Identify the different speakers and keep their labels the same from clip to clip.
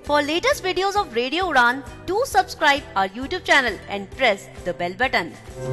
Speaker 1: For latest videos of Radio Udan, do subscribe our YouTube channel and press the bell button.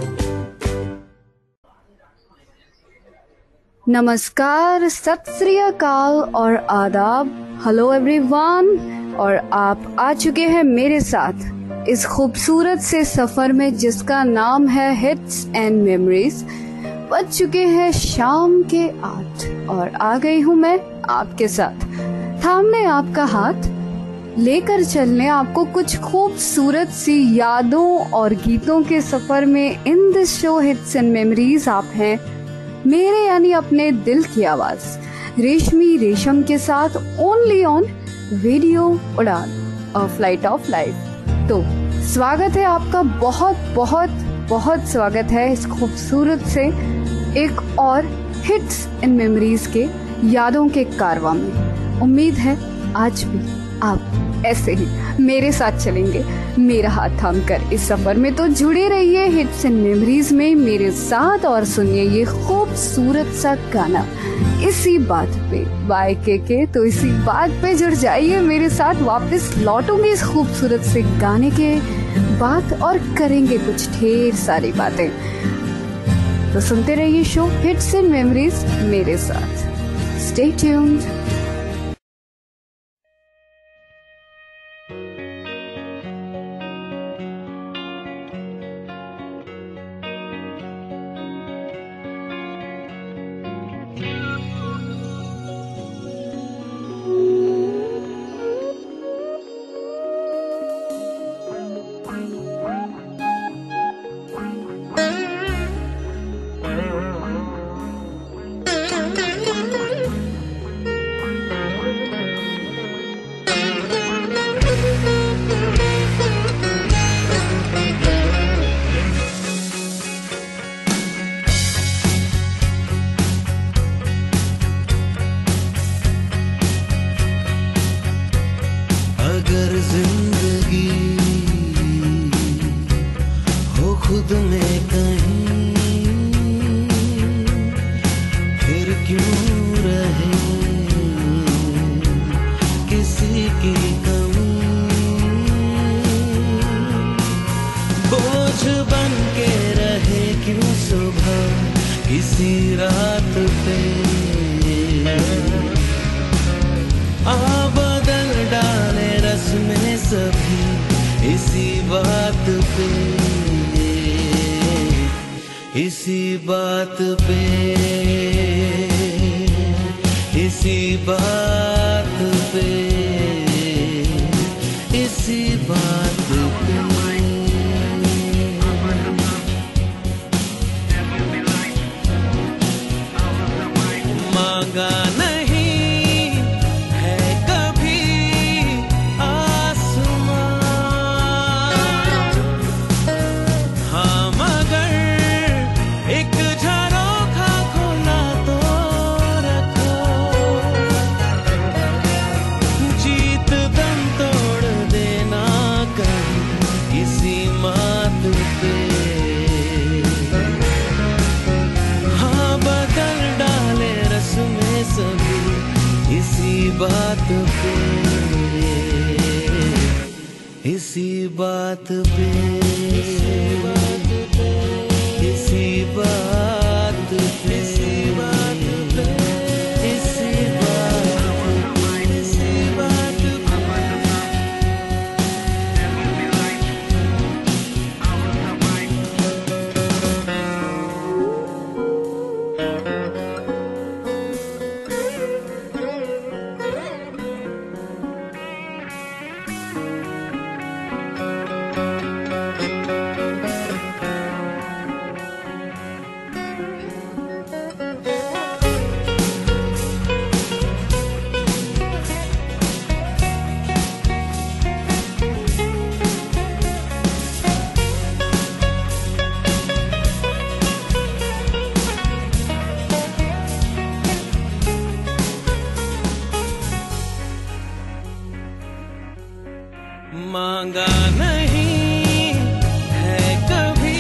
Speaker 2: नमस्कार, सत श्री अकाल और आदाब। Hello everyone, और आप आ चुके हैं मेरे साथ इस खूबसूरत से सफर में जिसका नाम है हिट्स एंड मेमोरीज। बज चुके हैं शाम के 8 और आ गई हूँ मैं आपके साथ, थामने आपका हाथ, लेकर चलने आपको कुछ खूबसूरत सी यादों और गीतों के सफर में। In this show hits and memories आप हैं मेरे यानी अपने दिल की आवाज रेशमी रेशम के साथ, only on radio Udaan, a flight of life. तो स्वागत है आपका, बहुत बहुत बहुत स्वागत है इस खूबसूरत से एक और हिट्स एंड मेमोरीज के यादों के कारवां में। उम्मीद है आज भी आप ऐसे ही मेरे साथ चलेंगे, मेरा हाथ थाम कर इस सफर में। तो जुड़े रहिए हिट्स एंड मेमोरीज में मेरे साथ और सुनिए ये खूबसूरत सा गाना इसी बात पे बाय के। तो इसी बात पे जुड़ जाइए मेरे साथ, वापस लौटूंगी इस खूबसूरत से गाने के बाद और करेंगे कुछ ढेर सारी बातें। तो सुनते रहिए शो हिट्स एंड मेमोरीज मेरे साथ। Stay tuned.
Speaker 3: अगर जिंदगी हो खुद में कहीं, फिर क्यों रहे किसी की कमी। बोझ बन के रहे क्यों सुबह किसी रात पे, बदल डाले रस्में सभी इसी बात पे, इसी बात पे, इसी बात पे, इसी बात पे। मांगा बात पे, इसी बात पे, इसी बात पे, इसी बात पे, इसी बात पे, इसी बात पे, इसी बात मांगा नहीं है कभी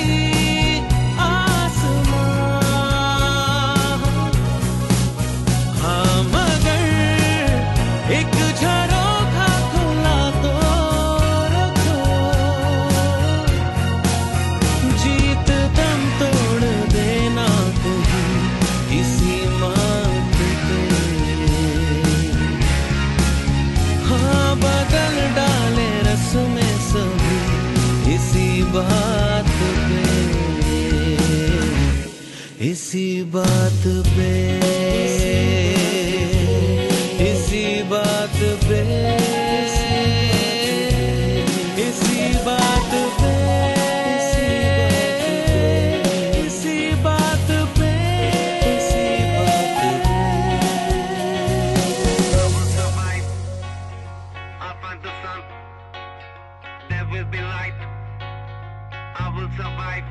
Speaker 3: आसमां, हाँ मगर एक झरोखा खुला बदल डाले रस में सभी इसी बात पे, इसी बात पे, इसी बात पे, इसी बात पे, इसी बात पे, इसी बात पे।
Speaker 4: I will survive. I'll find the sun. There will be light. I will survive.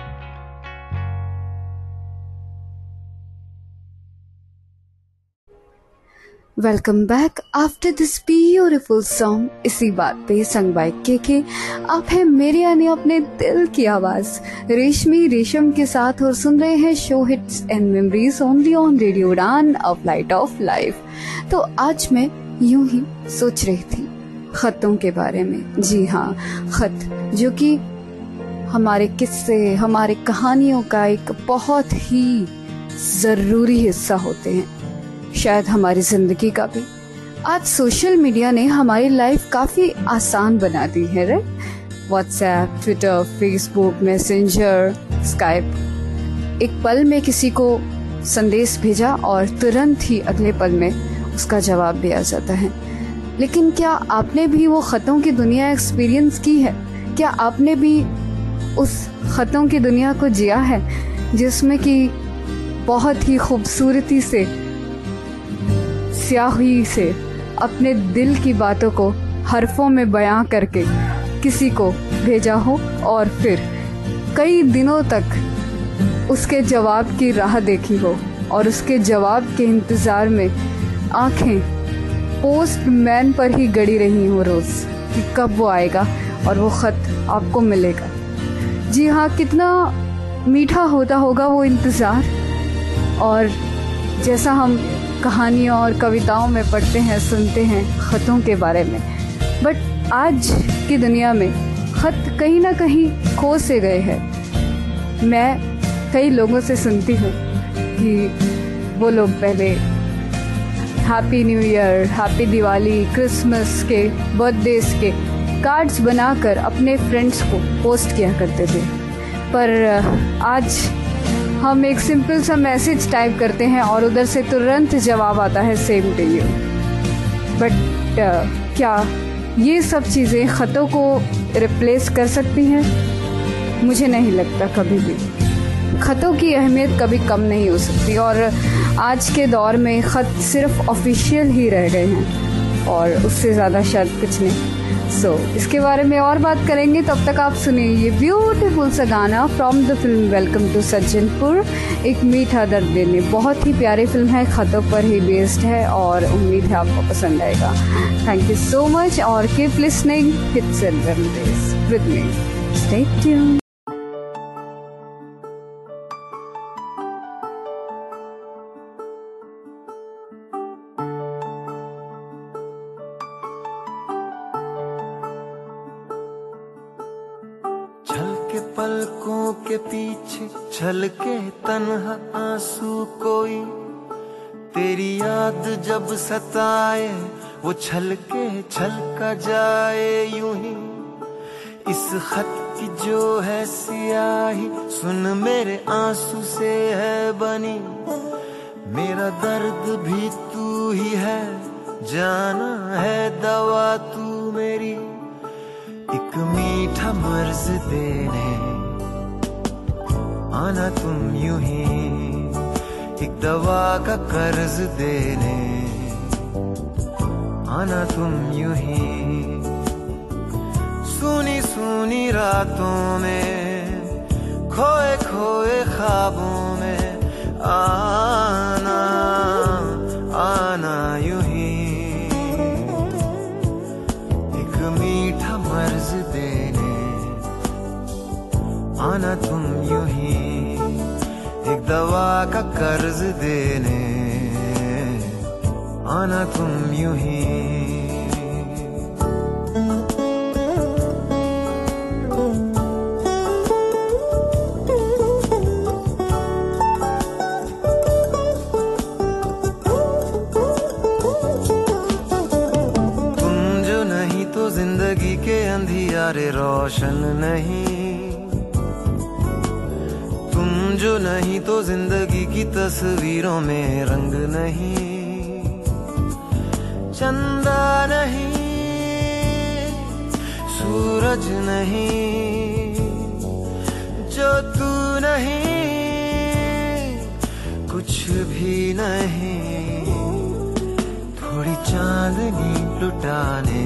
Speaker 2: Welcome back after this beautiful song इसी बात पे संग बाय के। आप है मेरे यानी अपने दिल की आवाज रेशमी रेशम के साथ और सुन रहे हैं show hits and memories only on radio Udaan a flight of life. तो आज मैं यूं ही सोच रही थी खतों के बारे में। जी हाँ, खत जो कि हमारे किस्से, हमारे कहानियों का एक बहुत ही जरूरी हिस्सा होते हैं, शायद हमारी जिंदगी का भी। आज सोशल मीडिया ने हमारी लाइफ काफी आसान बना दी है। WhatsApp, Twitter, Facebook, Messenger, Skype. एक पल में किसी को संदेश भेजा और तुरंत ही अगले पल में उसका जवाब भी आ जाता है। लेकिन क्या आपने भी वो खतों की दुनिया एक्सपीरियंस की है? क्या आपने भी उस खतों की दुनिया को जिया है जिसमें कि बहुत ही खूबसूरती से, स्याही से अपने दिल की बातों को हरफों में बयां करके किसी को भेजा हो और फिर कई दिनों तक उसके जवाब की राह देखी हो और उसके जवाब के इंतजार में आंखें पोस्टमैन पर ही गड़ी रही हो रोज कि कब वो आएगा और वो खत आपको मिलेगा। जी हाँ, कितना मीठा होता होगा वो इंतजार। और जैसा हम कहानियों और कविताओं में पढ़ते हैं, सुनते हैं खतों के बारे में, बट आज की दुनिया में खत कहीं ना कहीं खो से गए हैं। मैं कई लोगों से सुनती हूँ कि वो लोग पहले happy new year, happy Diwali, Christmas के, बर्थडेज के कार्ड्स बनाकर अपने फ्रेंड्स को पोस्ट किया करते थे, पर आज हम एक सिंपल सा मैसेज टाइप करते हैं और उधर से तुरंत जवाब आता है सेम टू यू। बट क्या ये सब चीज़ें ख़तों को रिप्लेस कर सकती हैं? मुझे नहीं लगता कभी भी। ख़तों की अहमियत कभी कम नहीं हो सकती और आज के दौर में ख़त सिर्फ ऑफिशियल ही रह गए हैं और उससे ज़्यादा शायद कुछ नहीं। इसके बारे में और बात करेंगे, तब तक आप सुनिए ये ब्यूटीफुल सा गाना from the film welcome to Sajjanpur, एक मीठा दर्द देने। बहुत ही प्यारी फिल्म है, खतों पर ही बेस्ड है और उम्मीद है आपको पसंद आएगा। थैंक यू सो मच और keep listening hits and memories with me. Stay tuned.
Speaker 3: पलकों के पीछे छलके तन्हा आंसू कोई, तेरी याद जब सताए वो छलके छलका जाए यूं ही। इस खत की जो है सियाही सुन मेरे आंसू से है बनी, मेरा दर्द भी तू ही है, जाना है दवा तू मेरी। एक मीठा मर्ज देने आना तुम यूं ही, एक दवा का कर्ज देने आना तुम यूं ही। सुनी सुनी रातों में खोए खोए ख्वाबों में आना आना यूं ही। एक मीठा मर्ज देने आना तुम यूं ही, एक दवा का कर्ज देने आना तुम यूं ही। तुम जो नहीं सितारे रोशन नहीं, तुम जो नहीं तो जिंदगी की तस्वीरों में रंग नहीं, चंदा नहीं, सूरज नहीं, जो तू नहीं, कुछ भी नहीं, थोड़ी चांदनी लुटाने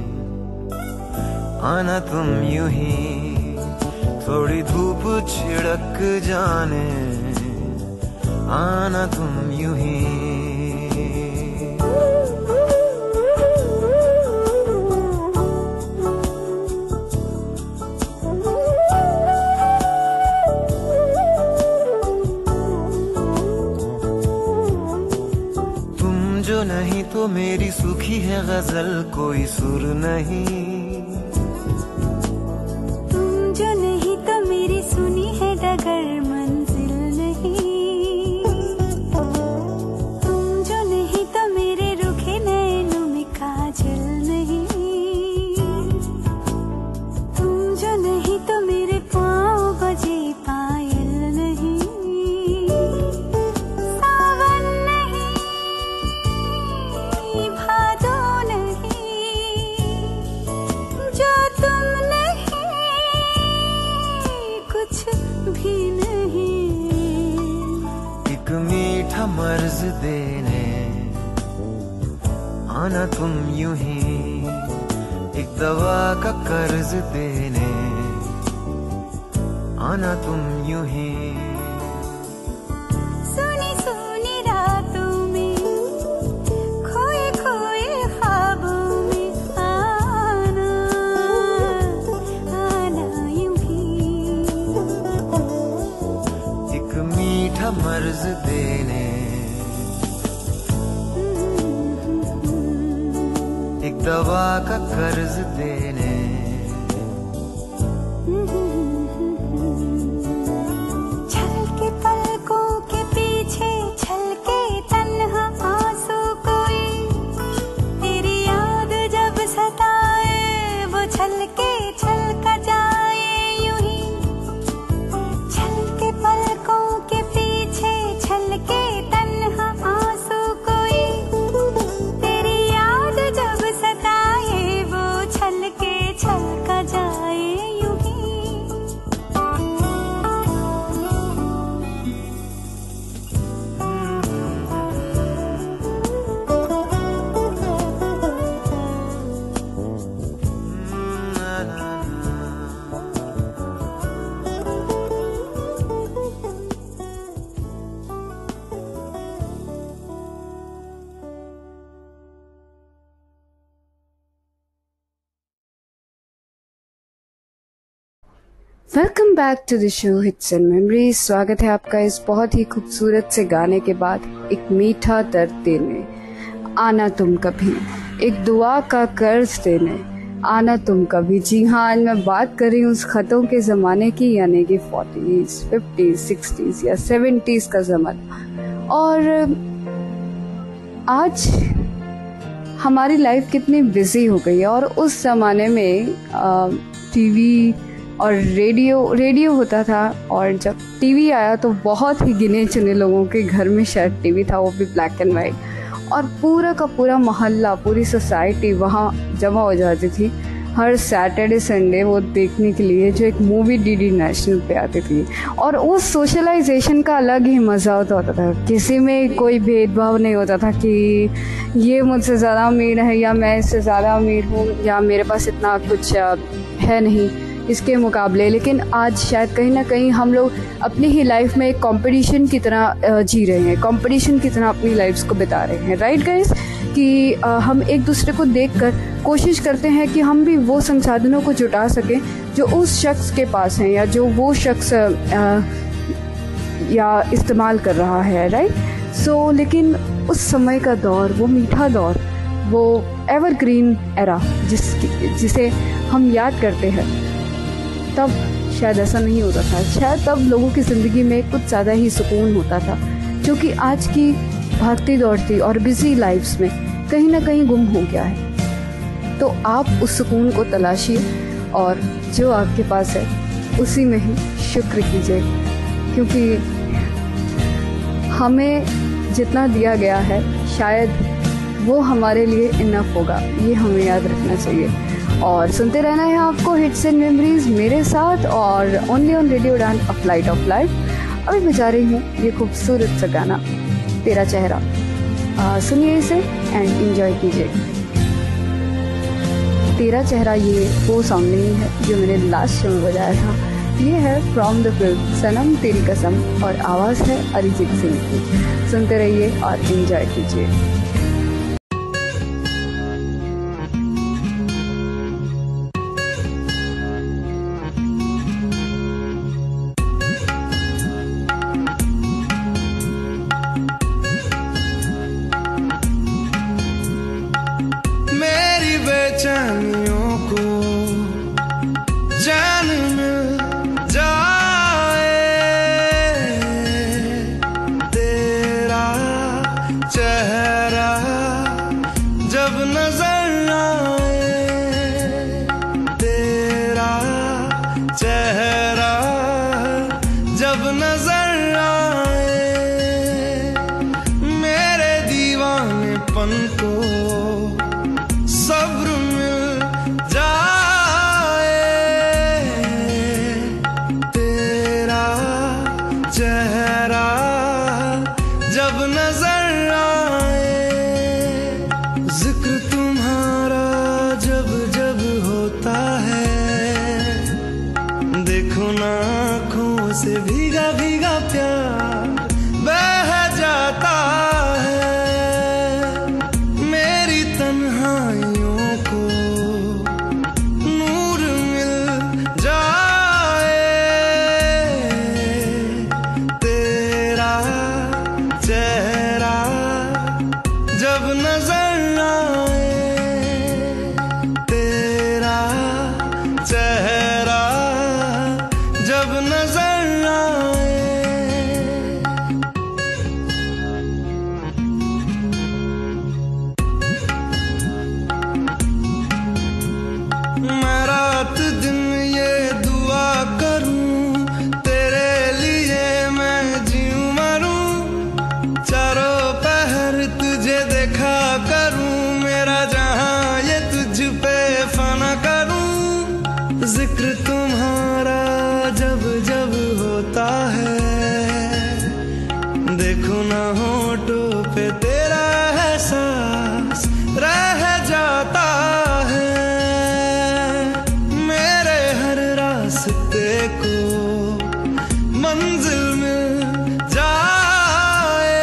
Speaker 3: आना तुम यूं ही, थोड़ी धूप छिड़क जाने आना तुम यूं ही। तुम जो नहीं तो मेरी सूखी है गजल कोई सुर नहीं,
Speaker 5: डगर मंजिल नहीं, तुम जो नहीं तो मेरे रुखे नैनों में काजल नहीं, तुम जो नहीं तो मेरे पाँव बजे पायल नहीं, सावन नहीं, भादो नहीं, जो तुम नहीं, कुछ भी नहीं,
Speaker 3: एक मीठा मर्ज देने आना तुम यूं ही, एक दवा का कर्ज देने आना तुम यूं ही।
Speaker 5: सुनी सुनी रातों में खोए खोए ख्वाबों में आना, आना यूं ही,
Speaker 3: एक मीठा मर्ज देने, एक दवा का कर्ज देने।
Speaker 5: छलके पलकों के पीछे छलके तन्हा आंसू कोई, तेरी याद जब सताए वो छलके छलका जाए यूं ही, छलके पलकों के पीछे छलके तन्हा आंसू कोई, तेरी याद जब सताए वो छलके छलका जाए यूं ही।
Speaker 2: Welcome back to the show hits and memories. स्वागत है आपका इस बहुत ही खूबसूरत से गाने के बाद एक मीठा दर्द देने आना तुम कभी, एक दुआ का कर्ज देने आना तुम कभी। जी हाँ, आज मैं बात कर रही हूँ उस खतों के ज़माने की, यानी कि 40s, 50s, 60s या 70s का ज़माना। और आज हमारी लाइफ कितनी बिजी हो गई है, और उस ज़माने में टीवी और रेडियो होता था, और जब टीवी आया तो बहुत ही गिने चुने लोगों के घर में शायद टीवी था, वो भी ब्लैक एंड वाइट, और पूरा का पूरा मोहल्ला, पूरी सोसाइटी वहाँ जमा हो जाती थी हर सैटरडे संडे वो देखने के लिए, जो एक मूवी डीडी नेशनल पे आती थी। और उस सोशलाइजेशन का अलग ही मज़ा होता था, किसी में कोई भेदभाव नहीं होता था कि ये मुझसे ज़्यादा अमीर है या मैं इससे ज़्यादा अमीर हूँ या मेरे पास इतना कुछ है नहीं इसके मुकाबले। लेकिन आज शायद कहीं ना कहीं हम लोग अपनी ही लाइफ में एक कंपटीशन की तरह जी रहे हैं, कंपटीशन की तरह अपनी लाइफ्स को बिता रहे हैं, राइट गाइस? कि हम एक दूसरे को देखकर कोशिश करते हैं कि हम भी वो संसाधनों को जुटा सकें जो उस शख्स के पास हैं या जो वो शख्स या इस्तेमाल कर रहा है, राइट? सो लेकिन उस समय का दौर, वो मीठा दौर, वो एवरग्रीन एरा जिसे हम याद करते हैं, तब शायद ऐसा नहीं होता था। शायद तब लोगों की ज़िंदगी में कुछ ज़्यादा ही सुकून होता था, जो कि आज की भागती दौड़ती और बिजी लाइफ्स में कहीं ना कहीं गुम हो गया है। तो आप उस सुकून को तलाशिए और जो आपके पास है उसी में ही शुक्र कीजिए, क्योंकि हमें जितना दिया गया है शायद वो हमारे लिए इनफ होगा, ये हमें याद रखना चाहिए। और सुनते रहना है आपको हिट्स एंड मेमोरीज मेरे साथ और only on radio Udaan a flight of life. अभी बजा रही हूँ ये खूबसूरत सा गाना तेरा चेहरा, सुनिए इसे एंड एंजॉय कीजिए। तेरा चेहरा ये वो सॉन्ग नहीं है जो मैंने लास्ट शो में बजाया था, ये है फ्रॉम द फिल्म सनम तेरी कसम और आवाज़ है अरिजीत सिंह की। सुनते रहिए और एंजॉय कीजिए।
Speaker 3: बेचैनियों को चैन मिल जाए, तेरा चेहरा जब नजर आए, तेरा चेहरा जब नजर आए, मेरे दीवानेपन को सब्र मिल जाए, तेरा चेहरा जब नजर आए, जिक्र तुम्हारा जब जब होता है, देखो ना आँखों से भीगा भीगा प्यार बह जाता है, मेरी तन्हाइयों को नूर मिल जाए, तेरा चेहरा जब नजर आए, तेरा चेहरा जब नजर आए। मैं रात दिन ये दुआ करूं तेरे लिए, मैं जीऊं मरूं, चारों पहर तुझे देखा करूं, मेरा जहां ये तुझ पे फना करूं, जिक्र तुम्हारा जब जब होता है, देखो ना होठों पे तेरा एहसास रह जाता है, मेरे हर रास्ते को मंजिल मिल जाए,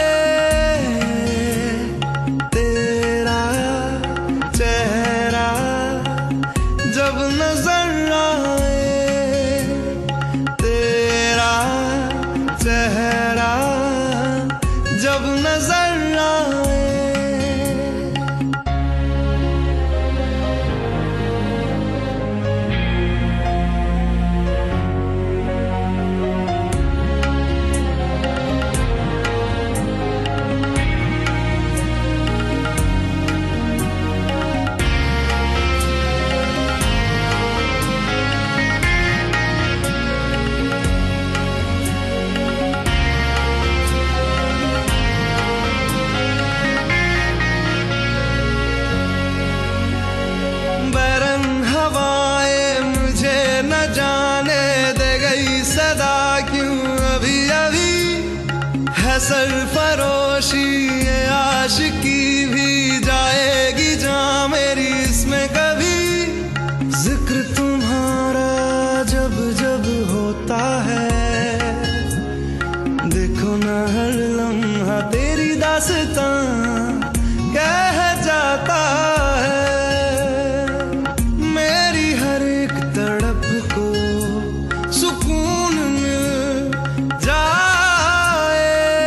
Speaker 3: तेरा चेहरा जब नजर आए, तेरा चेहरा जब नजर आए। सरफरोशी ये आशिकी भी जाएगी जहाँ मेरी इसमें कभी, जिक्र तुम्हारा जब जब होता है, देखो ना हर लम्हा तेरी दास्तां कह जाता है, मेरी हर एक तड़प को सुकून मिल जाए,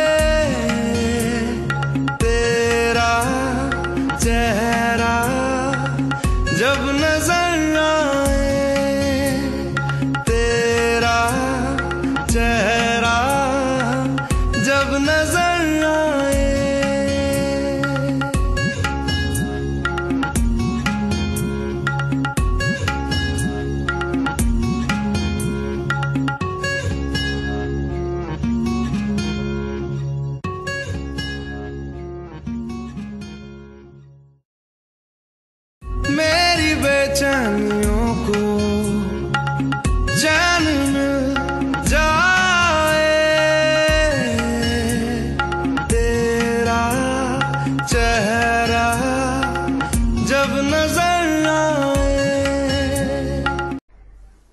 Speaker 3: तेरा चेहरा जब नजर आए, तेरा चेहरा जब नजर आए।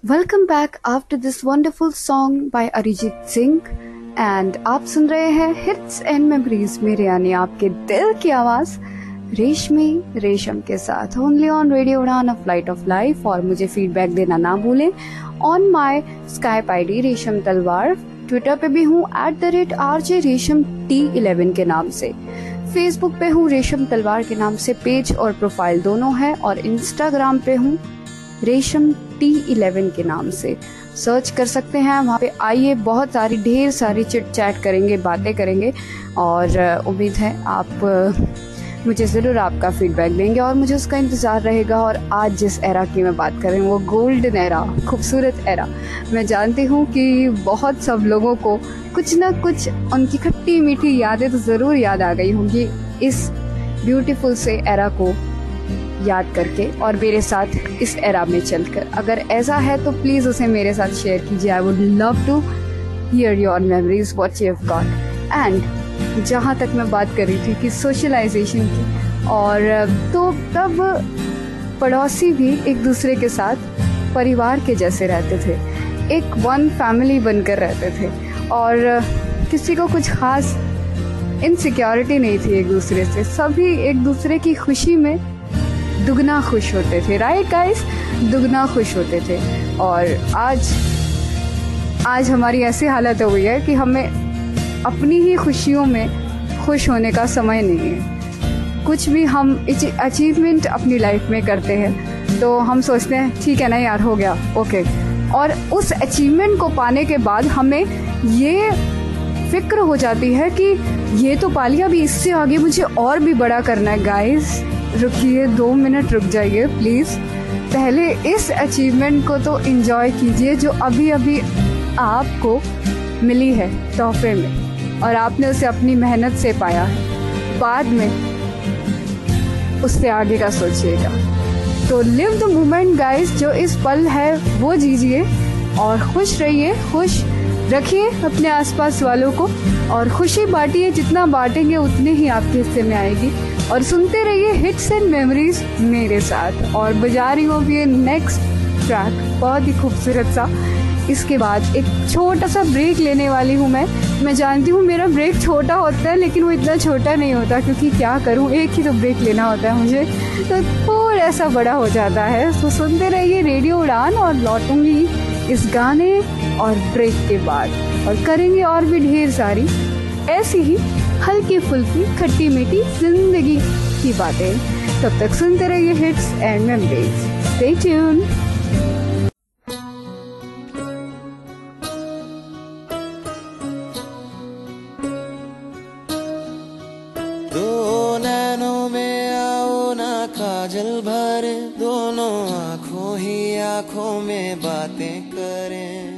Speaker 2: Welcome back after this wonderful song by Arijit Singh and आप सुन रहे हैं हिट्स एंड मेमोरीज मेरे यानी आपके दिल की आवाज रेशम के साथ only on radio Udaan, a flight of life. और मुझे फीडबैक देना ना भूलें ऑन माई स्काइप आईडी रेशम तलवार। ट्विटर पे भी हूँ @RJ रेशम T11 के नाम से। फेसबुक पे हूँ रेशम तलवार के नाम से, पेज और प्रोफाइल दोनों है। और इंस्टाग्राम पे हूँ रेशम T11 के नाम से, सर्च कर सकते हैं वहाँ पे। आइए बहुत सारी ढेर सारी चिट चैट करेंगे, बातें करेंगे और उम्मीद है आप मुझे ज़रूर आपका फीडबैक देंगे और मुझे उसका इंतज़ार रहेगा। और आज जिस एरा की मैं बात कर रही हूँ वो गोल्डन एरा, खूबसूरत एरा। मैं जानती हूँ कि बहुत सब लोगों को कुछ ना कुछ उनकी खट्टी मीठी यादें तो ज़रूर याद आ गई होंगी इस ब्यूटीफुल से एरा को याद करके और मेरे साथ इस एरा में चलकर। अगर ऐसा है तो प्लीज़ उसे मेरे साथ शेयर कीजिए। I would love to hear your memories what you have got. And जहाँ तक मैं बात कर रही थी कि सोशलाइजेशन की, और तो तब पड़ोसी भी एक दूसरे के साथ परिवार के जैसे रहते थे, एक वन फैमिली बनकर रहते थे और किसी को कुछ खास इनसिक्योरिटी नहीं थी एक दूसरे से। सभी एक दूसरे की खुशी में दुगना खुश होते थे, राइट गाइस, दुगना खुश होते थे। और आज हमारी ऐसी हालत हो गई है कि हमें अपनी ही खुशियों में खुश होने का समय नहीं है। कुछ भी हम अचीवमेंट अपनी लाइफ में करते हैं तो हम सोचते हैं ठीक है ना यार, हो गया, ओके। और उस अचीवमेंट को पाने के बाद हमें ये फिक्र हो जाती है कि ये तो पा लिया, अभी इससे आगे मुझे और भी बड़ा करना है। गाइस रुकिए, 2 मिनट रुक जाइए प्लीज़। पहले इस अचीवमेंट को तो एंजॉय कीजिए जो अभी अभी आपको मिली है तोहफे में और आपने उसे अपनी मेहनत से पाया है। बाद में उससे आगे का सोचिएगा। तो लिव द मोमेंट गाइस, जो इस पल है वो जीजिए और खुश रहिए, खुश रखिए अपने आसपास वालों को और खुशी बांटिए। जितना बांटेंगे उतने ही आपके हिस्से में आएगी। और सुनते रहिए हिट्स एंड मेमोरीज मेरे साथ। और बजा रही हूँ अभी नेक्स्ट ट्रैक, बहुत ही खूबसूरत सा। इसके बाद एक छोटा सा ब्रेक लेने वाली हूँ मैं जानती हूँ मेरा ब्रेक छोटा होता है लेकिन वो इतना छोटा नहीं होता, क्योंकि क्या करूँ, एक ही तो ब्रेक लेना होता है मुझे, तो थोड़ा सा बड़ा हो जाता है। तो सुनते रहिए रेडियो उड़ान और लौटूंगी इस गाने और ब्रेक के बाद, और करेंगे और भी ढेर सारी ऐसी ही हल्की फुल्की खट्टी मीठी जिंदगी की बातें। तब तक सुनते रहिए hits and memories. Stay tune.
Speaker 3: दो नैनों में आओ ना काजल भरे, दोनों आँखों ही आँखों में बातें करें।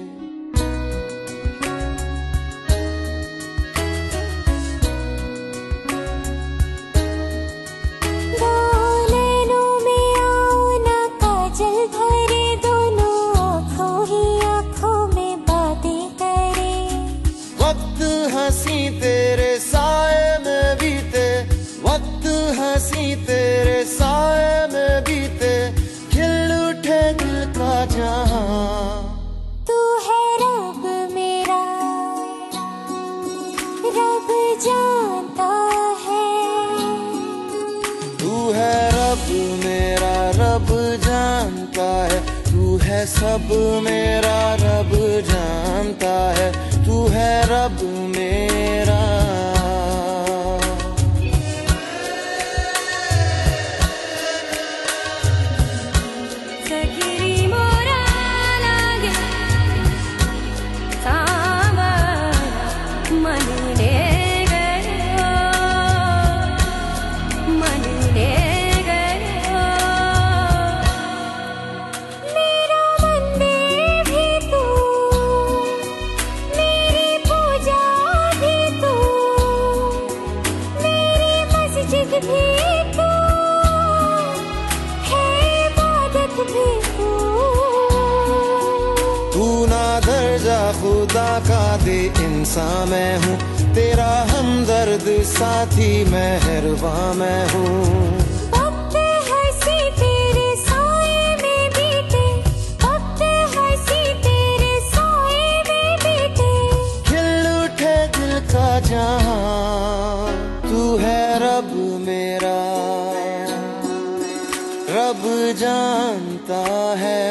Speaker 3: हंसी तेरे साए में बीते, वक्त हंसी तेरे साए में बीते, खिल उठे दिल का जहां।
Speaker 5: तू है रब मेरा, रब जानता है।
Speaker 3: तू है रब मेरा, रब जानता है। तू है सब मेरा, रब जानता है। तू है रब मेरा। खुदा का दे इंसान मैं हूँ, तेरा हमदर्द साथी मेहरबान मैं हूँ। वक्त हंसी तेरे साए में बीते, वक्त हंसी जानता है,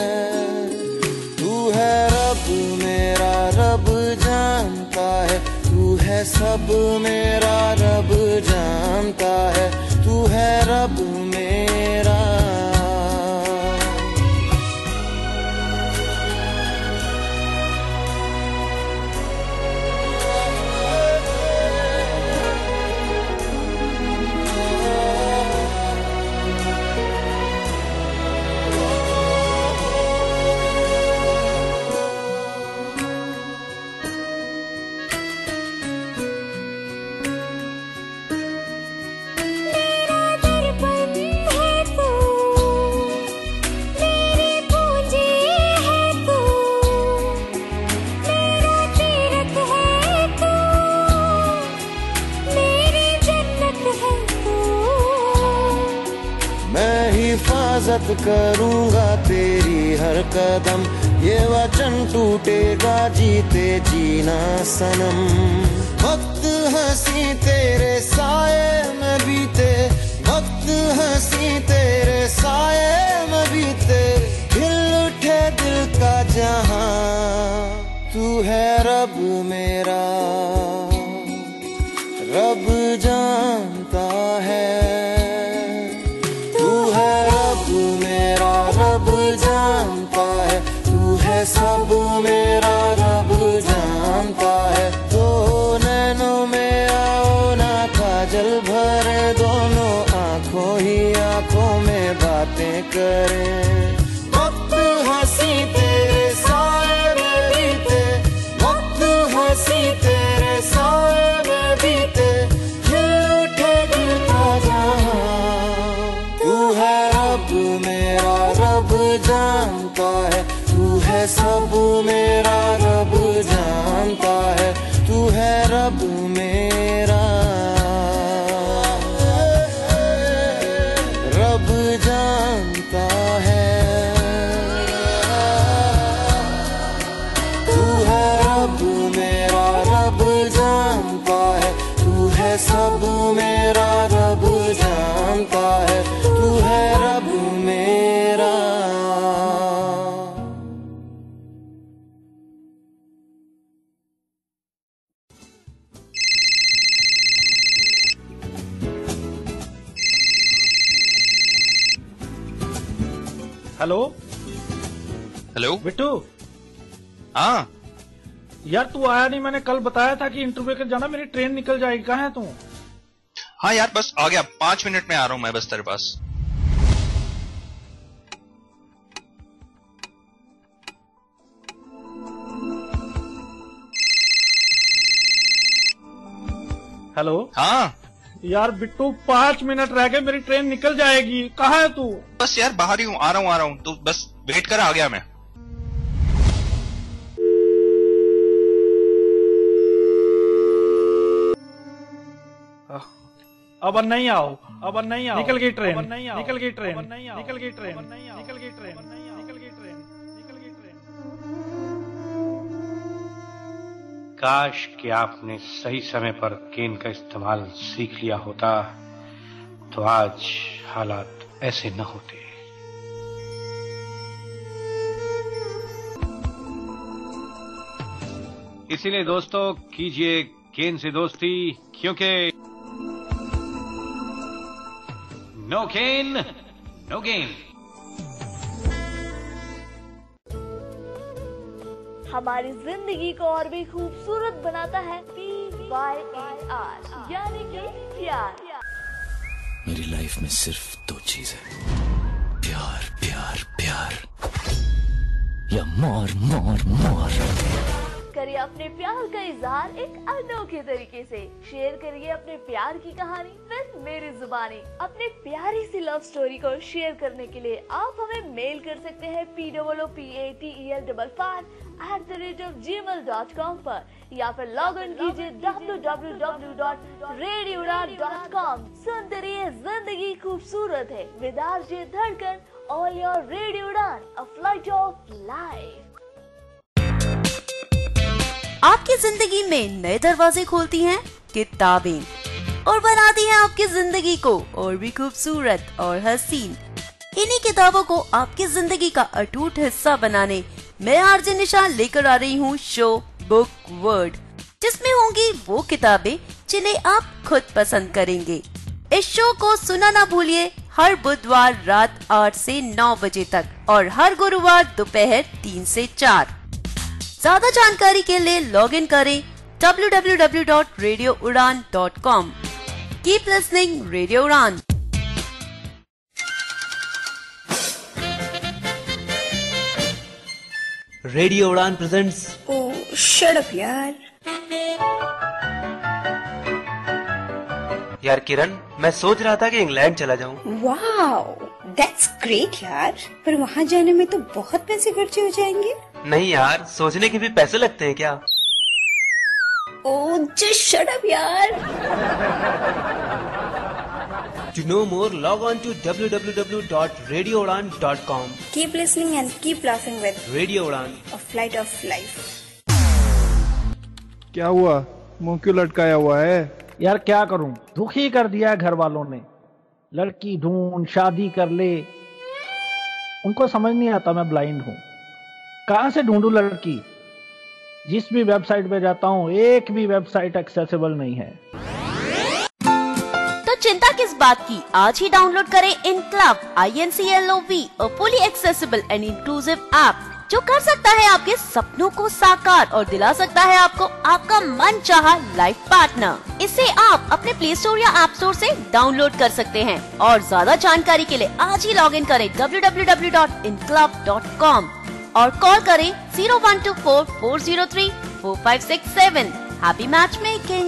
Speaker 3: तू है रब मेरा रब जानता है, तू है सब मेरा रब जानता है, तू है रब मेरा। हिफाजत करूंगा तेरी हर कदम, ये वचन टूटेगा जीते जीना सनम। वक्त हंसी तेरे साए में बीते, वक्त हंसी तेरे साए में बीते, हिल उठे दिल का जहां, तू है रब मेरा रब जानता है, जानता है, तू है सब मेरा रब जानता है। दो नैनों में आओ ना काजल भरे, दोनों आंखों ही आंखों में बातें करें। वक्त हंसी तेरे साए में बीते, वक्त हंसी तेरे साए में बीते, खिल उठे दिल का जहां, तू है रब मेरा रब जानता है, तू है सब मेरा रब जानता है, तू है रब मेरा रब जानता है, तू है रब मेरा रब जानता है, तू है सब मेरा रब जानता है, तू है रब मेरा।
Speaker 6: Hello
Speaker 7: hello
Speaker 6: Bittu.
Speaker 7: हाँ
Speaker 6: यार तू आया नहीं, मैंने कल बताया था कि इंटरव्यू के जाना, मेरी ट्रेन निकल जाएगी, कहाँ है तू?
Speaker 7: हाँ यार बस आ गया, 5 मिनट में आ रहा हूँ मैं बस तेरे पास।
Speaker 6: हेलो
Speaker 7: हाँ
Speaker 6: यार बिट्टू 5 मिनट रह गए, मेरी ट्रेन निकल जाएगी, कहाँ है तू?
Speaker 7: बस यार बाहर ही हूँ, आ रहा हूँ, तो बस वेट कर, आ गया मैं।
Speaker 6: अब नहीं आओ, अब नहीं आओ, निकल गई ट्रेन, निकल गई ट्रेन, निकल गई ट्रेन, निकल गई ट्रेन, निकल गई ट्रेन, निकल गई ट्रेन।
Speaker 8: काश कि आपने सही समय पर केन का इस्तेमाल सीख लिया होता, तो आज हालात ऐसे न होते। इसीलिए दोस्तों कीजिए केन से दोस्ती, क्योंकि नो केन नो गेन।
Speaker 9: हमारी जिंदगी को और भी खूबसूरत बनाता है PYAR, यानी कि प्यार।
Speaker 10: मेरी लाइफ में सिर्फ 2 चीज है, प्यार प्यार प्यार, या मोर मोर मोर।
Speaker 9: करिए अपने प्यार का इजहार एक अनोखे तरीके से। शेयर करिए अपने प्यार की कहानी विद मेरी जुबानी। अपने प्यारी सी लव स्टोरी को शेयर करने के लिए आप हमें मेल कर सकते हैं POOPATEL55@gmail.com पर, या फिर लॉग इन कीजिए www.radioudan.com। सुनते रहिए जिंदगी खूबसूरत है with RJ Dhadkan, all your radio Udaan, a flight of life.
Speaker 1: आपकी जिंदगी में नए दरवाजे खोलती हैं किताबें और बनाती हैं आपकी जिंदगी को और भी खूबसूरत और हसीन। इन्हीं किताबों को आपकी जिंदगी का अटूट हिस्सा बनाने मैं आरजे निशा लेकर आ रही हूँ शो बुक वर्ड, जिसमें होंगी वो किताबें जिन्हें आप खुद पसंद करेंगे। इस शो को सुना ना भूलिए हर बुधवार रात 8 से 9 बजे तक और हर गुरुवार दोपहर 3 से 4। ज्यादा जानकारी के लिए लॉग इन करें www.radioudan.com। Keep listening Radio Udan।
Speaker 11: Radio Udaan presents.
Speaker 12: Oh shut up यार।
Speaker 11: यार किरण, मैं सोच रहा था कि इंग्लैंड चला जाऊं।
Speaker 12: वाओ दैट्स ग्रेट यार, पर वहाँ जाने में तो बहुत पैसे खर्चे हो जाएंगे।
Speaker 11: नहीं यार, सोचने के भी पैसे लगते हैं क्या?
Speaker 12: ओह जस्ट शट अप यार।
Speaker 11: To know more, log on to www.radioudan.com.
Speaker 12: Keep listening and keep laughing with
Speaker 11: Radio Udan,
Speaker 12: a flight of life.
Speaker 6: क्या हुआ, मुंह क्यों लटकाया हुआ है?
Speaker 13: यार क्या करूं, दुखी कर दिया है घर वालों ने। लड़की ढूंढ, शादी कर ले। उनको समझ नहीं आता मैं ब्लाइंड हूं। कहां से ढूंढूं लड़की? जिस भी वेबसाइट पे जाता हूं, एक भी वेबसाइट एक्सेसिबल नहीं है।
Speaker 1: चिंता किस बात की, आज ही डाउनलोड करें इनक्लव INCLOV, a fully accessible and inclusive app जो कर सकता है आपके सपनों को साकार और दिला सकता है आपको आपका मनचाहा लाइफ पार्टनर। इसे आप अपने प्ले स्टोर या ऐप स्टोर से डाउनलोड कर सकते हैं और ज्यादा जानकारी के लिए आज ही लॉग इन करें www.inclub.com और कॉल करें 0124403456 हैप्पी मैच मेकिंग।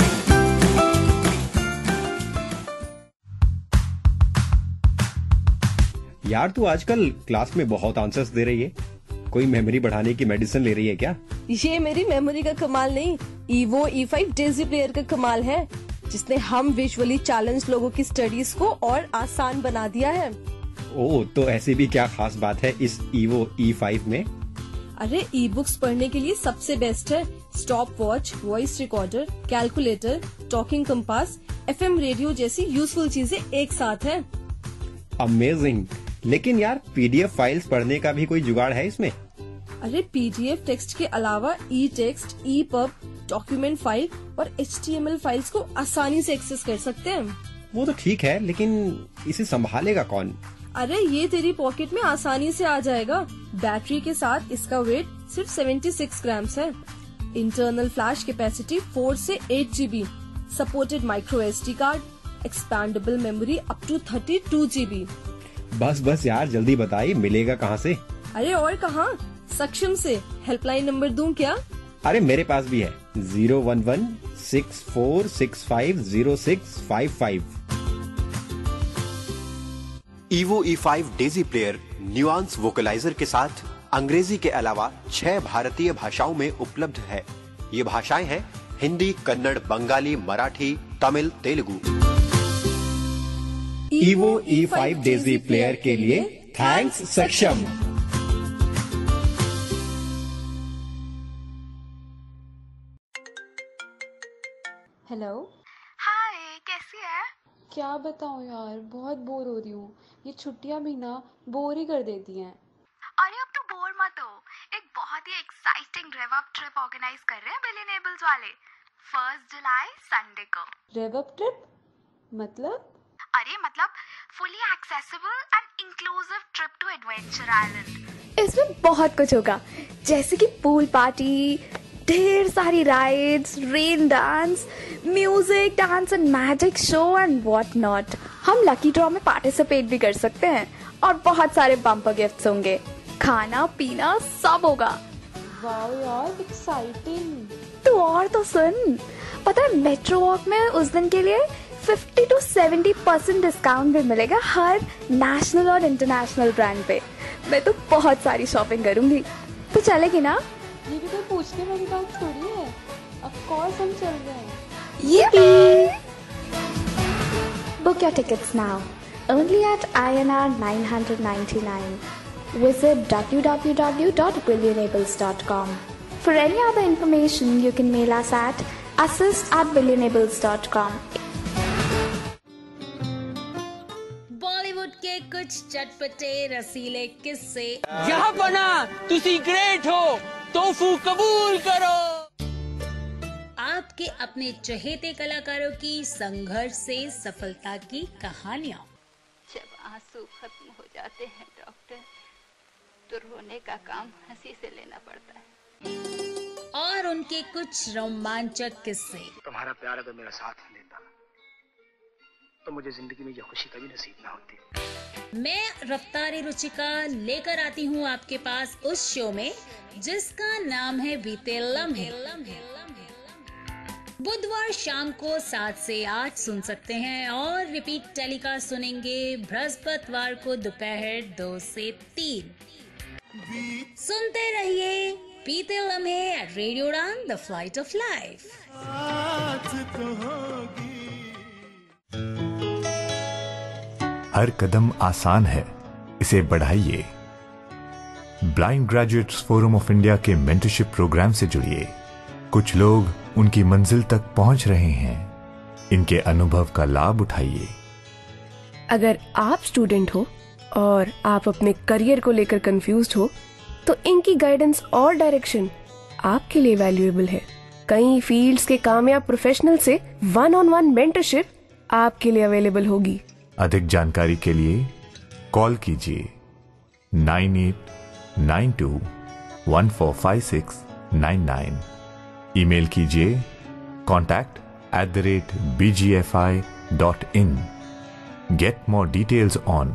Speaker 14: यार तू आजकल क्लास में बहुत आंसर्स दे रही है, कोई मेमोरी बढ़ाने की मेडिसिन ले रही है क्या?
Speaker 15: ये मेरी मेमोरी का कमाल नहीं, ईवो E5 डेजी प्लेयर का कमाल है, जिसने हम विजुअली चैलेंज लोगों की स्टडीज को और आसान बना दिया है।
Speaker 14: ओह, तो ऐसी भी क्या खास बात है इस ईवो E5 में?
Speaker 15: अरे ई बुक्स पढ़ने के लिए सबसे बेस्ट है। Stop watch, voice recorder, calculator, talking compass, FM radio जैसी यूजफुल चीजें एक साथ है।
Speaker 14: अमेजिंग। लेकिन यार PDF फाइल्स पढ़ने का भी कोई जुगाड़ है इसमें?
Speaker 15: अरे PDF टेक्स्ट के अलावा E-टेक्स्ट, EPUB, डॉक्यूमेंट फाइल और HTML फाइल्स को आसानी से एक्सेस कर सकते हैं।
Speaker 14: वो तो ठीक है, लेकिन इसे संभालेगा कौन?
Speaker 15: अरे ये तेरी पॉकेट में आसानी से आ जाएगा। बैटरी के साथ इसका वेट सिर्फ 76 ग्राम्स है। इंटरनल फ्लैश कैपेसिटी 4 से 8 GB, supported micro SD card, expandable memory up to 32 GB।
Speaker 14: बस यार जल्दी बताइए, मिलेगा कहाँ से?
Speaker 15: अरे और कहाँ, सक्षम से। हेल्पलाइन नंबर दूं क्या?
Speaker 14: अरे मेरे पास भी है 01164650655।
Speaker 16: Evo E5 daisy player Nuance Vocalizer के साथ अंग्रेजी के अलावा 6 भारतीय भाषाओं में उपलब्ध है। ये भाषाएं हैं Hindi, Kannada, Bengali, Marathi, Tamil, Telugu.
Speaker 14: Evo E5 daisy player के लिए थैंक्स सक्षम।
Speaker 17: हेलो,
Speaker 18: हाय, कैसी है?
Speaker 17: क्या बताऊं यार, बहुत बोर हो रही हूँ। ये छुट्टियां भी ना बोर ही कर देती हैं।
Speaker 18: अरे अब तो बोर मत हो, एक बहुत ही exciting rev up trip organise कर रहे हैं बिलियनेबल्स वाले 1 जुलाई संडे को।
Speaker 17: रेव अप ट्रिप मतलब?
Speaker 18: अरे मतलब fully accessible and inclusive trip to adventure island.
Speaker 19: इसमें बहुत कुछ होगा, जैसे कि पूल पार्टी, ढेर सारी rides, rain dance, music, dance and magic show and what not. हम लकी ड्रॉ में पार्टिसिपेट भी कर सकते हैं और बहुत सारे बम्पर गिफ्ट्स होंगे। खाना पीना सब होगा।
Speaker 17: वाओ यार, एक्साइटिंग।
Speaker 19: तो और तो सुन, पता है मेट्रो वॉक में उस दिन के लिए 50 to 70% डिस्काउंट भी मिलेगा हर नेशनल और इंटरनेशनल ब्रांड पे। मैं तो बहुत सारी शॉपिंग करूंगी। तो चलेगी ना?
Speaker 17: ये भी कोई पूछने वाली बात थोड़ी है। ऑफ कोर्स हम चल रहे हैं।
Speaker 19: Book your tickets now. Only at INR 999. Visit www.billionables.com. For any other information, you can mail us at assist@billionables.com.
Speaker 1: Bollywood के कुछ
Speaker 20: चटपटे रसीले किस्से।
Speaker 21: यहाँ बना तुसी ग्रेट हो, तोफू कबूल करो।
Speaker 20: आपके अपने चहेते कलाकारों की संघर्ष से सफलता की कहानियाँ।
Speaker 22: जब आंसू खत्म हो जाते हैं डॉक्टर, तो रोने का काम हंसी से लेना पड़ता है।
Speaker 20: और उनके कुछ रोमांचक किस्से।
Speaker 8: तुम्हारा प्यार अगर मेरा साथ नहीं देता तो मुझे जिंदगी में यह खुशी कभी नसीब ना होती।
Speaker 20: मैं रफ्तारी रुचिका लेकर आती हूँ आपके पास उस शो में जिसका नाम है बीते लम्हे। बुधवार शाम को 7 से 8 सुन सकते हैं और रिपीट टेलीकास्ट सुनेंगे बृहस्पतिवार को दोपहर 2 से 3। सुनते रहिए बीते लम्हे at radio Udaan, the flight of life.
Speaker 23: हर कदम आसान है, इसे बढ़ाइए। Blind graduates forum of India के मेंटरशिप प्रोग्राम से जुड़िए। कुछ लोग उनकी मंजिल तक पहुंच रहे हैं, इनके अनुभव का लाभ उठाइए।
Speaker 24: अगर आप स्टूडेंट हो और आप अपने करियर को लेकर कंफ्यूज्ड हो, तो इनकी गाइडेंस और डायरेक्शन आपके लिए वैल्यूएबल है। कई फील्ड्स के कामयाब प्रोफेशनल से 1-on-1 मेंटरशिप आपके लिए अवेलेबल होगी।
Speaker 23: अधिक जानकारी के लिए कॉल कीजिए 9892145699। ईमेल कीजिए contact@bgfi.in। Get more details on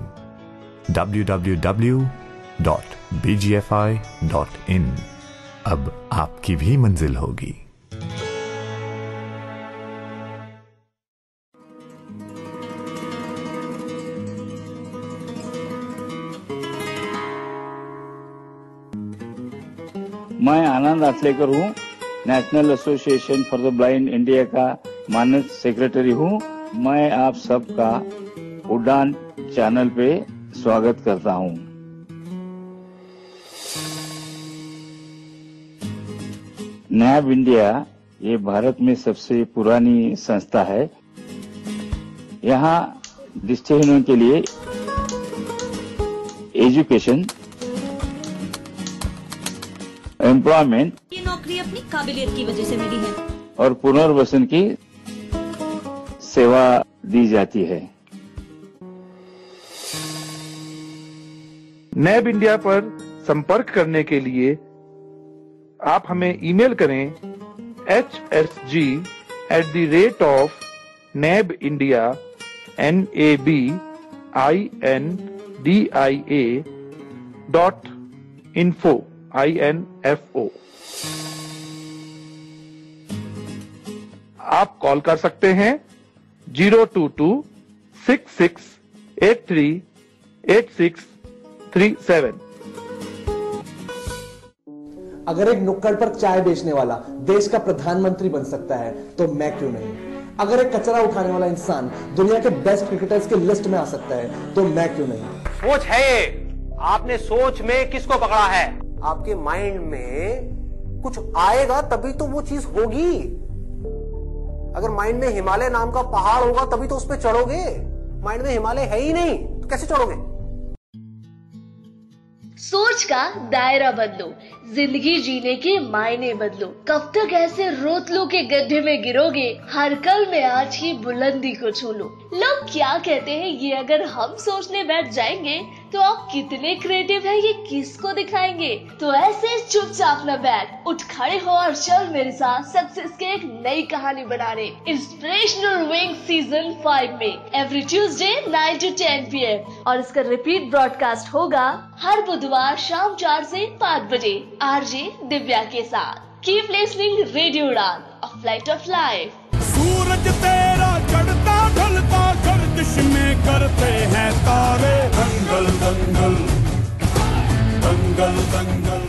Speaker 23: www.bgfi.in। अब आपकी भी मंजिल होगी।
Speaker 25: मैं आनंद आचलेकर हूँ, national association for the blind India का मानद सेक्रेटरी हूँ। मैं आप सबका उड़ान चैनल पे स्वागत करता हूँ। नैब इंडिया ये भारत में सबसे पुरानी संस्था है। यहाँ दृष्टिहीनों के लिए एजुकेशन, एम्प्लॉयमेंट,
Speaker 20: ये नौकरी अपनी काबिलियत की वजह से मिली है
Speaker 25: और पुनर्वसन की सेवा दी जाती है।
Speaker 6: नैब इंडिया पर संपर्क करने के लिए आप हमें ईमेल करें hsg@NABINDIA.info। आप कॉल कर सकते हैं 022-6683-8637।
Speaker 26: अगर एक नुक्कड़ पर चाय बेचने वाला देश का प्रधानमंत्री बन सकता है तो मैं क्यों नहीं। अगर एक कचरा उठाने वाला इंसान दुनिया के बेस्ट क्रिकेटर्स की लिस्ट में आ सकता है तो मैं क्यों नहीं।
Speaker 8: सोच है ये, आपने सोच में किसको पकड़ा है?
Speaker 27: आपके माइंड में कुछ आएगा तभी तो वो चीज होगी। अगर माइंड में हिमालय नाम का पहाड़ होगा तभी तो उस पर चढ़ोगे। माइंड में हिमालय है ही नहीं तो कैसे चढ़ोगे?
Speaker 9: सोच का दायरा बदलो, जिंदगी जीने के मायने बदलो। कब तक ऐसे रोतलों के गड्ढे में गिरोगे? हर कल में आज की बुलंदी को छू लो। लोग क्या कहते हैं ये अगर हम सोचने बैठ जाएंगे तो आप कितने क्रिएटिव हैं ये किसको दिखाएंगे। तो ऐसे चुपचाप न बैठ, उठ खड़े हो और चल मेरे साथ सक्सेस के एक नई कहानी बनाने इंस्पिरेशनल विंग सीजन 5 में एवरी ट्यूसडे 9 to 10 PM और इसका रिपीट ब्रॉडकास्ट होगा हर बुधवार शाम 4 से 5 बजे आरजे दिव्या के साथ। Keep listening radio Udaan, a flight of life.
Speaker 28: सूरज तेरा चढ़ता ढलता गर्दिश में करते हैं तारे दंगल दंगल दंगल दंगल।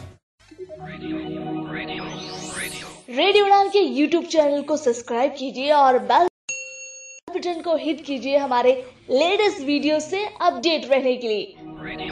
Speaker 9: रेडियो उड़ान के YouTube चैनल को सब्सक्राइब कीजिए और बेल बटन को हिट कीजिए हमारे लेटेस्ट वीडियो से अपडेट रहने के लिए।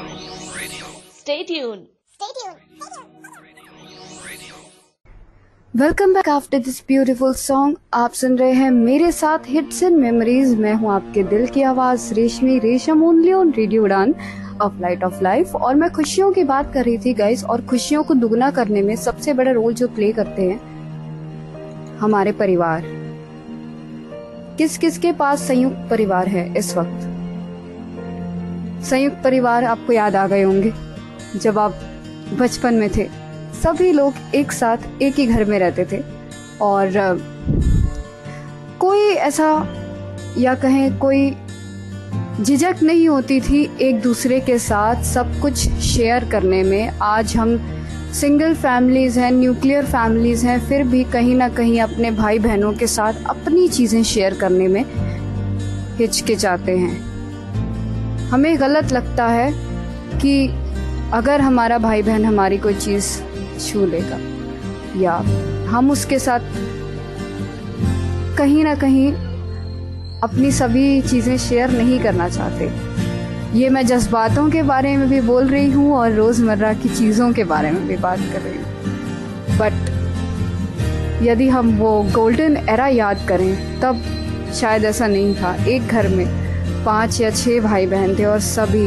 Speaker 9: Stay tune.
Speaker 2: Welcome back after this beautiful song. आप सुन रहे हैं मेरे साथ हिट्स एंड मेमोरीज। मैं हूं आपके दिल की आवाज रेशमी रेशम, only on radio Udaan of light of life. और मैं खुशियों की बात कर रही थी गाइस, और खुशियों को दुगना करने में सबसे बड़ा रोल जो प्ले करते हैं हमारे परिवार। किस किस के पास संयुक्त परिवार है इस वक्त? संयुक्त परिवार आपको याद आ गए होंगे जब आप बचपन में थे। सभी लोग एक साथ एक ही घर में रहते थे और कोई ऐसा या कहें कोई झिझक नहीं होती थी एक दूसरे के साथ सब कुछ शेयर करने में। आज हम सिंगल फैमिलीज हैं, न्यूक्लियर फैमिलीज हैं, फिर भी कहीं ना कहीं अपने भाई बहनों के साथ अपनी चीजें शेयर करने में हिचकिचाते हैं। हमें गलत लगता है कि अगर हमारा भाई बहन हमारी कोई चीज छू लेगा या हम उसके साथ कहीं ना कहीं अपनी सभी चीजें शेयर नहीं करना चाहते। ये मैं जज्बातों के बारे में भी बोल रही हूँ और रोजमर्रा की चीजों के बारे में भी बात कर रही हूँ। बट यदि हम वो गोल्डन एरा याद करें तब शायद ऐसा नहीं था। एक घर में 5 या 6 भाई बहन थे और सभी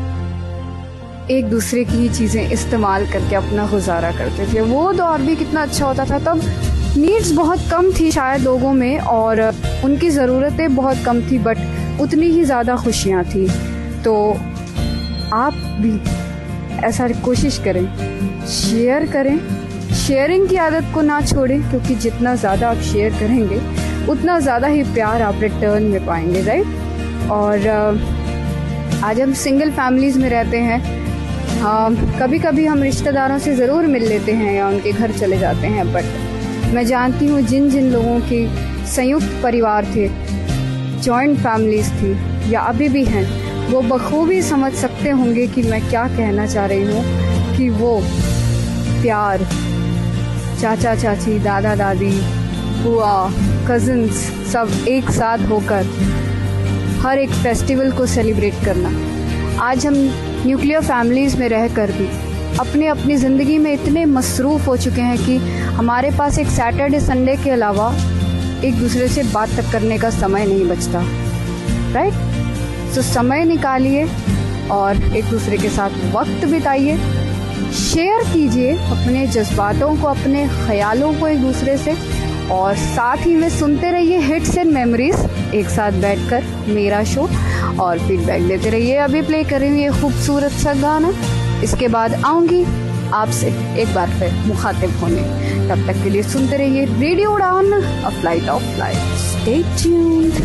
Speaker 2: एक दूसरे की ही चीजें इस्तेमाल करके अपना गुजारा करते थे। वो दौर भी कितना अच्छा होता था। तब नीड्स बहुत कम थी शायद लोगों में और उनकी ज़रूरतें बहुत कम थी, बट उतनी ही ज़्यादा खुशियाँ थी। तो आप भी ऐसा कोशिश करें, शेयर करें, शेयरिंग की आदत को ना छोड़ें, क्योंकि जितना ज़्यादा आप शेयर करेंगे उतना ज़्यादा ही प्यार आप रिटर्न में पाएंगे, राइट। और आज हम सिंगल फैमिलीज में रहते हैं। कभी कभी हम रिश्तेदारों से ज़रूर मिल लेते हैं या उनके घर चले जाते हैं, बट मैं जानती हूँ जिन जिन लोगों के संयुक्त परिवार थे, जॉइंट फैमिलीज थी या अभी भी हैं, वो बखूबी समझ सकते होंगे कि मैं क्या कहना चाह रही हूँ। कि वो प्यार, चाचा चाची, दादा दादी, बुआ, कजिन्स सब एक साथ होकर हर एक फेस्टिवल को सेलिब्रेट करना। आज हम न्यूक्लियर फैमिलीज़ में रहकर भी अपने अपनी ज़िंदगी में इतने मसरूफ़ हो चुके हैं कि हमारे पास एक सैटरडे संडे के अलावा एक दूसरे से बात तक करने का समय नहीं बचता, राइट। तो समय निकालिए और एक दूसरे के साथ वक्त बिताइए, शेयर कीजिए अपने जज्बातों को, अपने ख्यालों को एक दूसरे से, और साथ ही में सुनते रहिए हिट्स एंड मेमोरीज एक साथ बैठकर मेरा शो, और फीडबैक देते रहिए। अभी प्ले कर रही हूँ ये खूबसूरत सा गाना, इसके बाद आऊँगी आपसे एक बार फिर मुखातिब होने। तब तक के लिए सुनते रहिए radio Udaan of light of life. Stay tuned.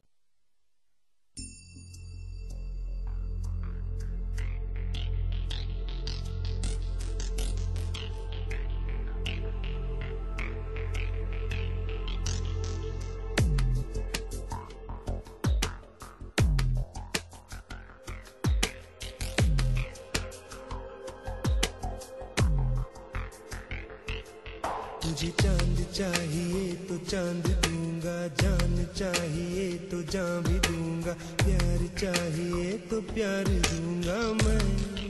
Speaker 3: तुझे चांद चाहिए तो चांद दूंगा, जान चाहिए तो जान भी दूंगा, प्यार चाहिए तो प्यार दूंगा मैं।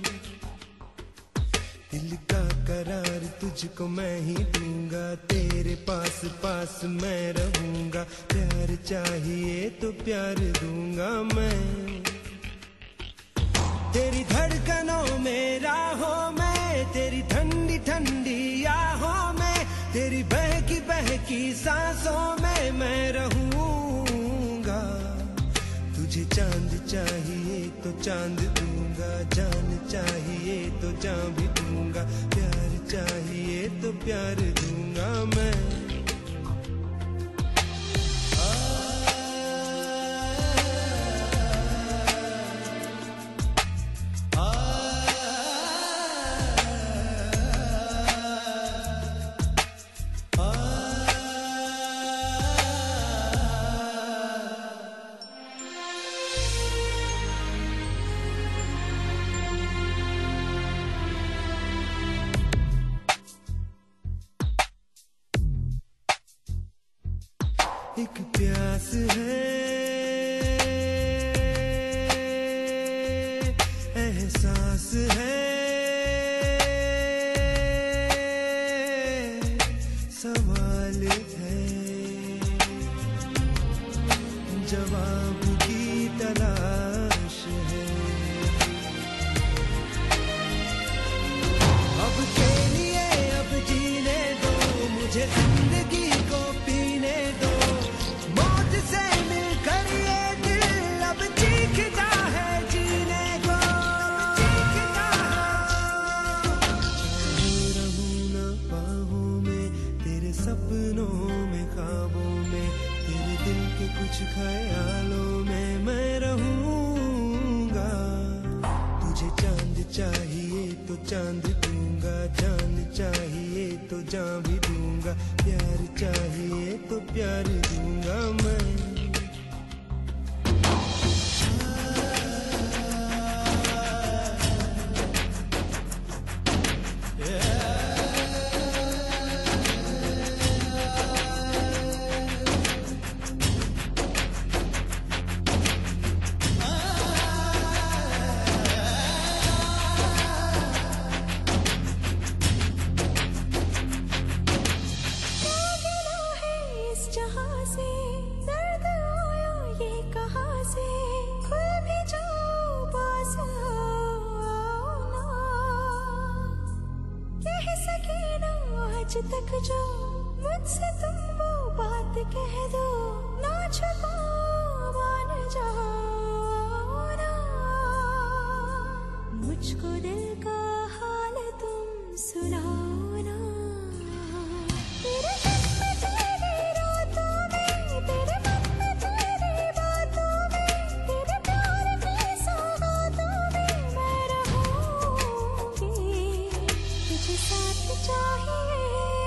Speaker 3: दिल का करार तुझको मैं ही दूंगा, तेरे पास पास मैं रहूंगा, प्यार चाहिए तो प्यार दूंगा मैं। तेरी धड़कनों में राहों में, तेरी ठंडी ठंडी आहों में, तेरी बहकी सांसों में मैं रहूंगा। तुझे चांद चाहिए तो चांद दूंगा, जान चाहिए तो जान भी दूंगा, प्यार चाहिए तो प्यार दूंगा मैं। एक प्यास है, एहसास है, सवाल चाहिए तो चांद दूंगा, जान चाहिए तो जान भी दूंगा, प्यार चाहिए तो प्यार दूंगा मैं।
Speaker 4: आज तक जो मुझसे तुम वो बात कह दो, ना छुपावा न जाओ ना, मुझको दिल का हाल तुम सुनाओ ना। तेरे दिल में तेरी रातों में, तेरे मन में तेरी बातों में, तेरे प्यार की सौगातों में मैं रहूंगी। तुझे साथ चाहिए,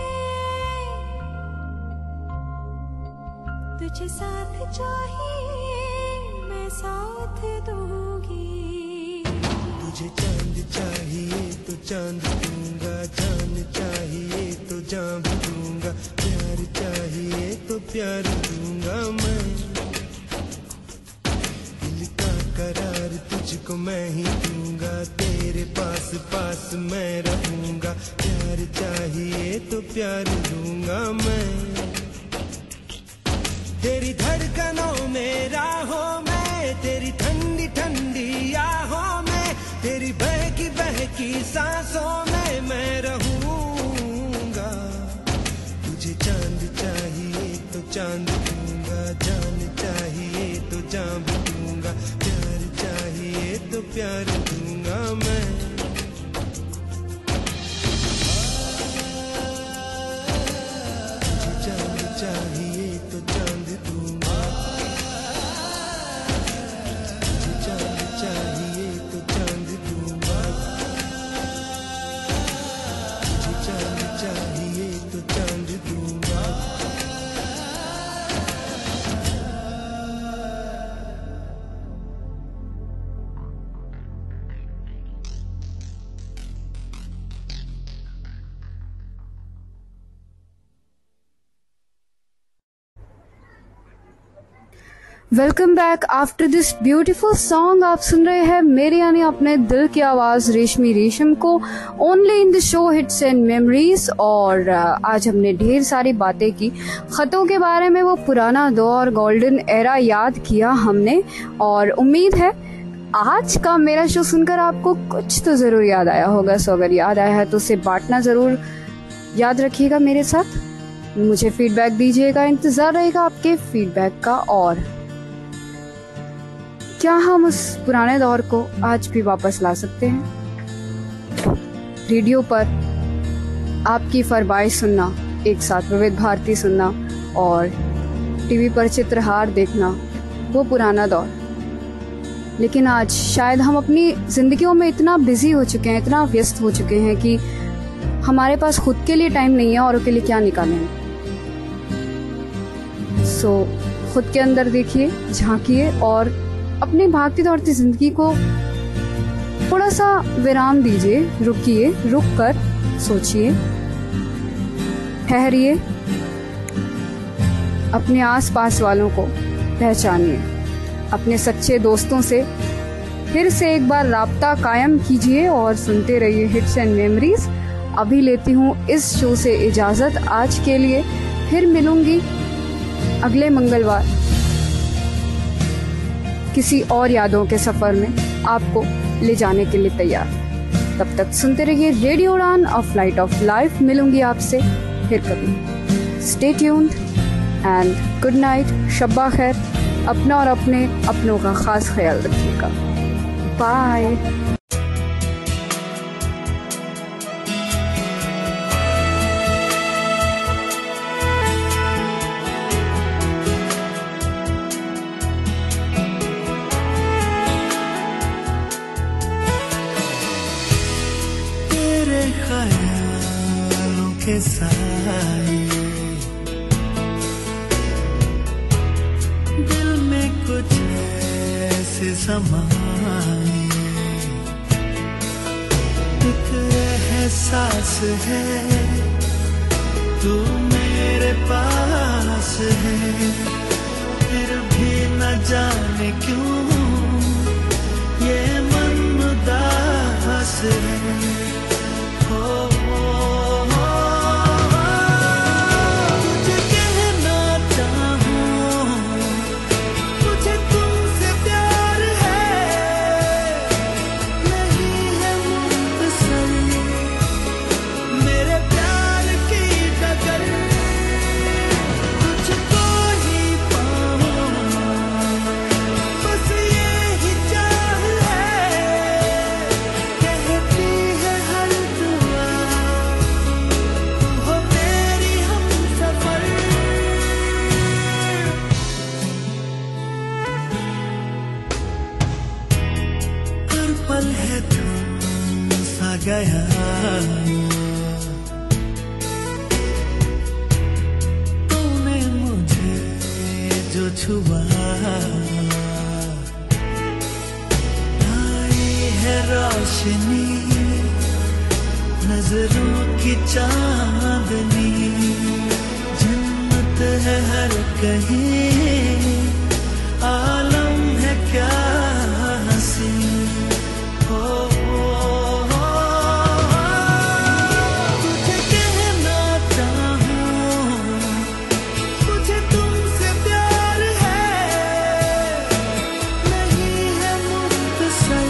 Speaker 4: तुझे साथ चाहिए, मैं साथ दूंगी।
Speaker 3: तुझे चांद चाहिए तो चांद दूंगा, जान चाहिए तो जान भी दूंगा, प्यार चाहिए तो प्यार दूंगा मैं। दिल का करार तुझको मैं ही दूंगा, तेरे पास पास मैं रहूंगा, प्यार चाहिए तो प्यार दूंगा मैं। तेरी धड़कनों में राहों में, तेरी ठंडी ठंडी आहों में, तेरी बहकी सांसों में मैं रहूंगा। तुझे चांद चाहिए तो चांद दूंगा, जान चाहिए तो जान भी दूंगा, प्यार चाहिए तो प्यार दूंगा मैं। तुझे चांद चाहिए तो चांद दूंगा, तुझे चांद चाहिए तो चांद दूंगा, तुझे चांद चाहिए तो चांद दूंगा।
Speaker 2: Welcome back after this beautiful song. आप सुन रहे हैं मेरे यानी अपने दिल की आवाज रेशमी रेशम को, only in the show hits and memories. और आज हमने ढेर सारी बातें की खतों के बारे में, वो पुराना दौर गोल्डन एरा याद किया हमने। और उम्मीद है आज का मेरा शो सुनकर आपको कुछ तो जरूर याद आया होगा। सो अगर याद आया है तो उसे बांटना जरूर याद रखिएगा मेरे साथ, मुझे फीडबैक दीजिएगा, इंतजार रहेगा आपके फीडबैक का। और क्या हम उस पुराने दौर को आज भी वापस ला सकते हैं? रेडियो पर आपकी फरमाइश सुनना, एक साथ विविध भारती सुनना और टीवी पर चित्रहार देखना, वो पुराना दौर। लेकिन आज शायद हम अपनी जिंदगियों में इतना बिजी हो चुके हैं, इतना व्यस्त हो चुके हैं कि हमारे पास खुद के लिए टाइम नहीं है, औरों के लिए क्या निकालें। सो खुद के अंदर देखिए, झांकिए और अपनी भागती दौड़ती जिंदगी को थोड़ा सा विराम दीजिए, रुकिए, रुक कर सोचिए, ठहरिए, अपने आसपास वालों को पहचानिए, अपने सच्चे दोस्तों से फिर से एक बार राब्ता कायम कीजिए और सुनते रहिए हिट्स एंड मेमोरीज। अभी लेती हूँ इस शो से इजाजत आज के लिए, फिर मिलूंगी अगले मंगलवार किसी और यादों के सफर में आपको ले जाने के लिए तैयार। तब तक सुनते रहिए radio Udaan, a flight of life. मिलूंगी आपसे फिर कभी। Stay tuned and good night, शब्बा खैर। अपना और अपने अपनों का खास ख्याल रखिएगा। बाय।
Speaker 3: ख्यालों के साए, दिल में कुछ ऐसे समाए, एक एहसास है तू मेरे पास है, फिर भी न जाने क्यों ये मन उदास है। तुझे कहना चाहूं, मुझे तुमसे प्यार है, नहीं है मुख्तसर मेरे प्यार की डगर, तुझको ही पाऊं बस यही चाह है, कहती है हर दुआ तू हो मेरी हमसफर। हर पल है थम सा गया, तूने मुझे जो छुआ, आई है रोशनी नजरों की चांदनी, जन्नत है हर कहीं, आलम है क्या हंसी। तुझे कहना चाहूं, मुझे तुमसे प्यार है, नहीं है मुख्तसर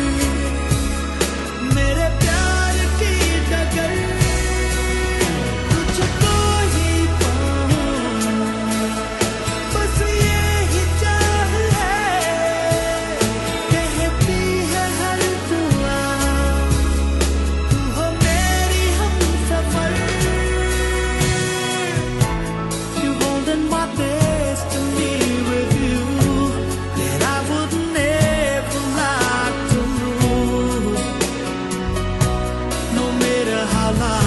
Speaker 3: मेरे प्यार की डगर, तुझको ही पाऊं बस यही चाह है, कहती है हर दुआ तू हो मेरी Humsafar. You holding my destiny with you that I would never like to lose, no matter how long